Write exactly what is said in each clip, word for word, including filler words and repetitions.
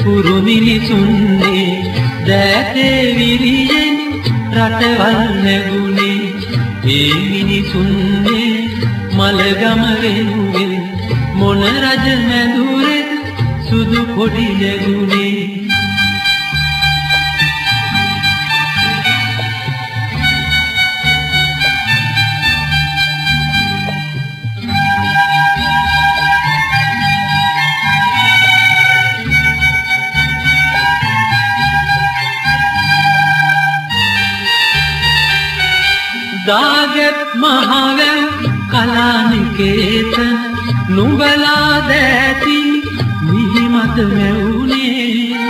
පුරු මිනිසුන්නේ දැතේ විරියෙන් රටවල් නැගුණේ ඒ මිනිසුන්නේ මලගම වෙනුවෙන් මොන රජ මැදුරේද සුදු කොඩි නැගුණේ දාගත් මහවැව් කලානිකේතන නුඹලා දැති මිහිමත මැවුනේ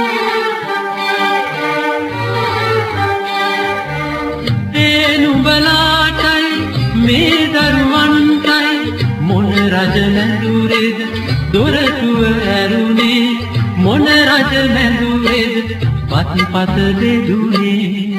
ඒ නුඹලාටයි මේ දරුවන්ටයි මොන රජ මැදුරේද දොරටුව ඇරුණේ මොන රජ මැදුරේද පත්පත දෙදුනේ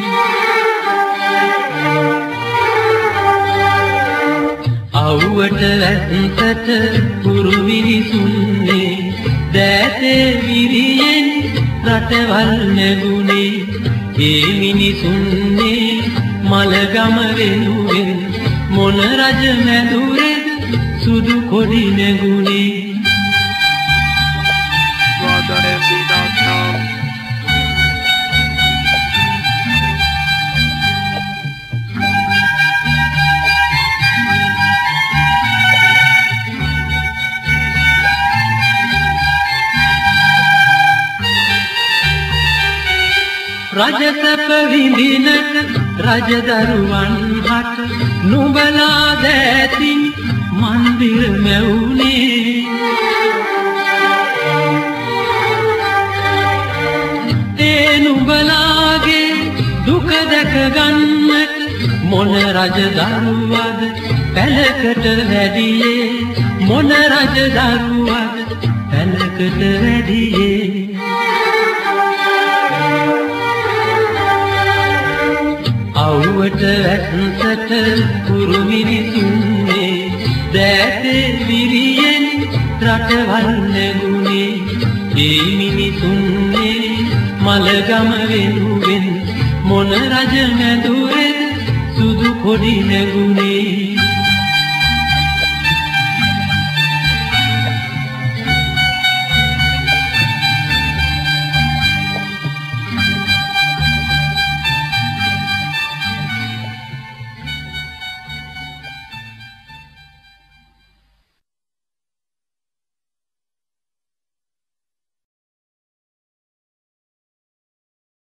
අවුවට ඇත්තට පුරු මිනිසුන්නේ දැතේ විරියෙන් රටවල් නැගුණේ ඒ මිනිසුන්නේ මලගම වෙනුවෙන් මොන රජ මැදුරේද සුදු කොඩි නැගුණේ රජසැප විඳිනට රජදරුවන් හට නුඹලා දැති මන්දිර මැවුනේ ඒ නුඹලාගේ දුක දැක ගන්නට මොන රජදරුවද පැලකට වැඩියේ මොන රජදරුවද පැලකට වැඩියේ අවුවට ඇත්තට පුරු මිනිසුන්නේ දැතේ විරියෙන් රටවල් නැගුණේ ඒ මිනිසුන්නේ මලගම වෙනුවෙන් මොන රජ මැදුරේද සුදු කොඩි නැගුණේ